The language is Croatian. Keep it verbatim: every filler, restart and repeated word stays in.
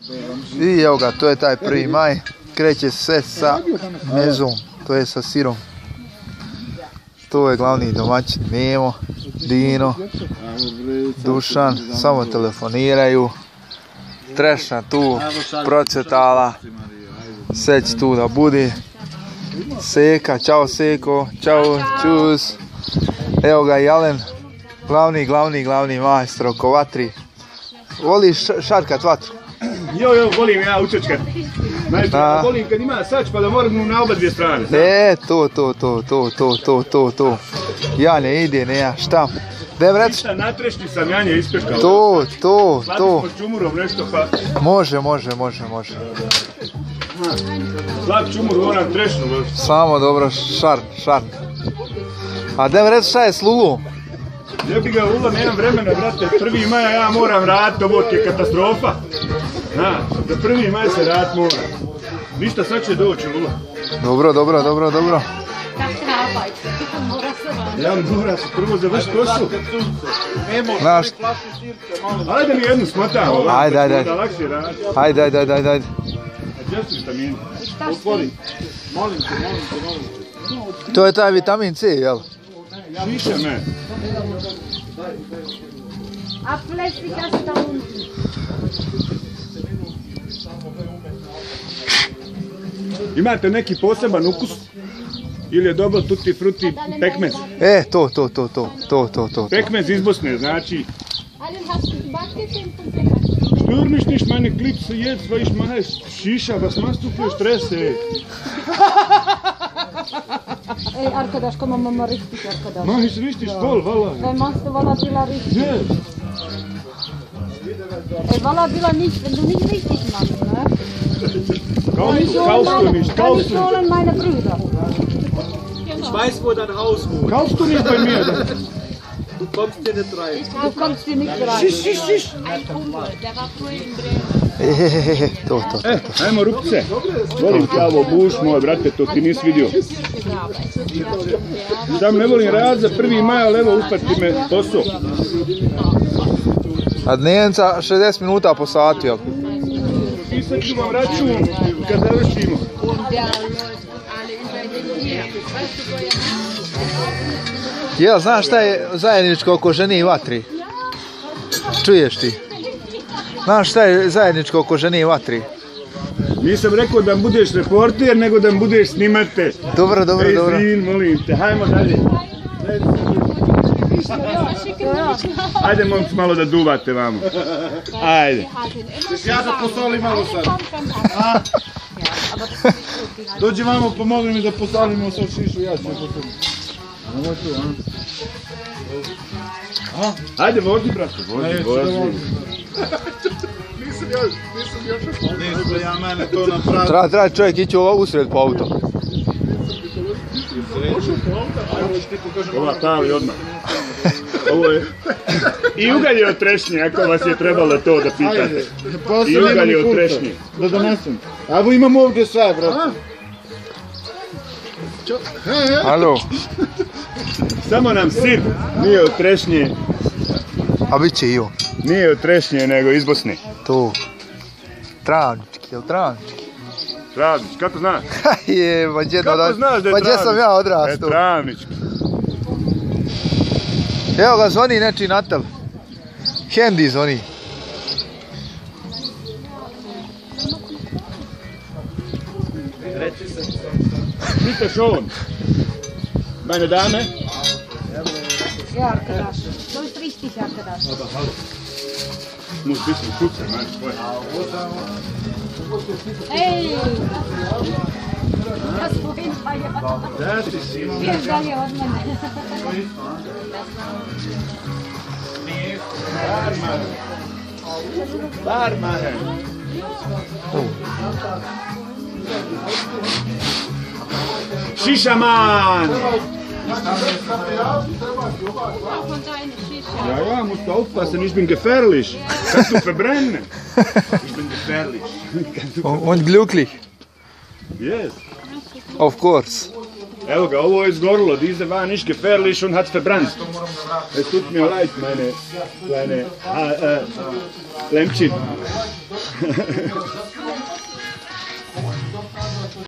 I evo ga, to je taj prvi maj. Kreće se sa mezom, to je sa sirom. To je glavni domaćin Memo, Dino, Dušan, samo telefoniraju. Trešna tu procvetala, sve će tu da bude. Seka, čao Seko, čao, čus. Evo ga Jalen, glavni, glavni, glavni majstor oko vatri. Voliš šatkat vatru? Jo, jo, volim ja učečkat. Najprije volim kad ima sač pa da moram na oba dvije strane. E, to, to, to, to, to, to, to, to. Ja ne ide, ne ja, šta? Dem reci? Šta, natrešni sam janje ispeškao. To, to, to. Sladimo s čumurom nešto pa... Može, može, može, može. Slad čumur u onak trešnu. Samo dobro, šarn, šarn. A dem reci šta je s Lulom? Ne bi ga Lula, nemam vremena, brate. Prvi maja ja moram raditi, ovo je katastrofa. Na, za prvi maj se raditi mora. Ništa, sad će doći Lula. Dobro, dobro, dobro, dobro. Ja moram se prvo završiti posao. Znaš... Ajde mi jednu smotam, ovako. Ajde, ajde, ajde. Da lakše raditi. Ajde, ajde, ajde, ajde. A gdje su vitamini? Otvori. Molim te, molim te, molim te. To je taj vitamin C, jel? Šiša me. A plestika se da unutri. Imate neki poseban ukus? Ili je dobro tutti frutti pekmez? E, to, to, to, to, to, to, to. Pekmez iz Bosne, znači... Stör mich nicht, meine Klipse jetzt, weil ich mache Shisha, was machst du für Stress, ey? Ej, Arkadaš, ko mama richtig, Arkadaš. Mach ich richtig voll, voila. Ej, machst du voila bila richtig? Ne. Ej, voila bila nicht, wenn du nicht richtig machst, ne? Kaufst, kaufst du nicht, Dann kaufst du nicht. schonen meine Brüder. Ich weiß, wo dein Haus wohnt. Kaufst du nicht bei mir? Du kommst hier nicht rein. Du kommst hier nicht rein. Šiš, šiš, šiš. Ehehehe, to, to, to. E, ajmo rupce. Volim kavo, buš moj, brate, to ti nisi vidio. Sam ne volim rad za prvi maj, ali evo upati me posao. A dnevnica šezdeset minuta po satu, jel? Pisat ću vam račun kad završimo. Jel, znaš šta je zajedničko oko žene i vatri? Čuješ ti? Znaš šta je zajedničko oko žene i vatri? Nisam rekao da budeš reporter, nego da budeš snimatelj. Dobro, dobro, Ej, dobro. sin, molim te, hajmo dalje. Ajde, momci, malo da duvate vamo. Ajde. Ja da posolim malo sad. Dođi vamo, pomogli mi da posolimo sad šišu, ja ću posolim. Ovo tu, a? Ajde, vozi, brate, vozi, vozi. Nisam još, nisam još. Nisam ja mene to napravio. Treba, treba čovjek ići usred po auto. Ova pali odmah. Ovo je... I ugalj je od trešnje, ako vas je trebalo to da pitate. I ugalj je od trešnje. Da donesem. Evo imam ovdje sve, brate. Alo, Samo nam sir nije od trešnje, a bit će i on. nije od trešnje, nego iz Bosne. To. Travnički, jel travnički? Travnič, kako znaš? Je, ma gdje Kako znaš da je pa gdje sam travnički? ja E, odrastao? travnički. Evo ga, zvoni nečiji natal. Hendi zvoni. Pitaš on. Meine Dame? Ja, Arkadaš. To ist richtig, Arkadaš. Muss ein bisschen putzen, mein Freund. Ej! Das vorhin war ja... Das ist sie. Hier dalje od mene. Barmanen. Shishaman! Ja, ja, musst du aufpassen, ich bin gefährlich. Kannst du verbrennen? Ich bin gefährlich. Und glücklich. Yes. Of course. Evo ga, ovo je izgorilo. Diese war nicht gefährlich und hat verbrannt. Es tut mir leid, meine kleine äh, äh, Lämpchen.